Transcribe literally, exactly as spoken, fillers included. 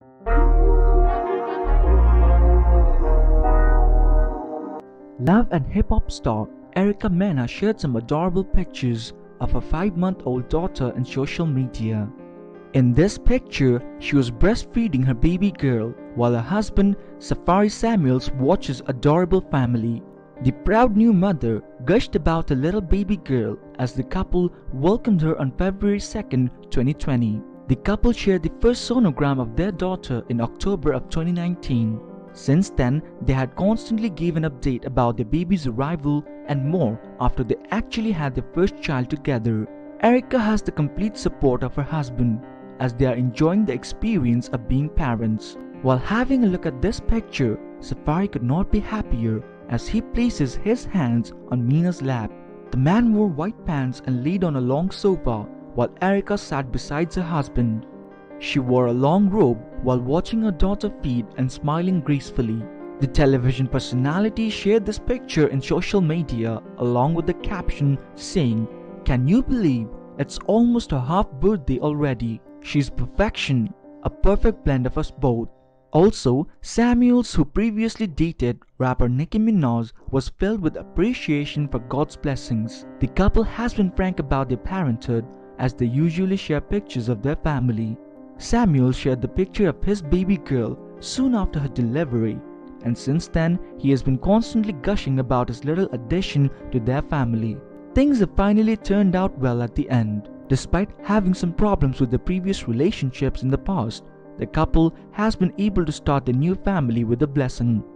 Love and hip-hop star Erica Mena shared some adorable pictures of her five-month-old daughter in social media. In this picture, she was breastfeeding her baby girl while her husband, Safaree Samuels, watches adorable family. The proud new mother gushed about her little baby girl as the couple welcomed her on February second, twenty twenty. The couple shared the first sonogram of their daughter in October of twenty nineteen. Since then, they had constantly given update about their baby's arrival and more after they actually had their first child together. Erica has the complete support of her husband as they are enjoying the experience of being parents. While having a look at this picture, Safaree could not be happier as he places his hands on Mena's lap. The man wore white pants and laid on a long sofa while Erica sat beside her husband. She wore a long robe while watching her daughter feed and smiling gracefully. The television personality shared this picture in social media along with the caption saying, "Can you believe it's almost her half birthday already? She's perfection, a perfect blend of us both." Also, Samuels, who previously dated rapper Nicki Minaj, was filled with appreciation for God's blessings. The couple has been frank about their parenthood as they usually share pictures of their family. Samuel shared the picture of his baby girl soon after her delivery, and since then he has been constantly gushing about his little addition to their family. Things have finally turned out well at the end. Despite having some problems with their previous relationships in the past, the couple has been able to start a new family with a blessing.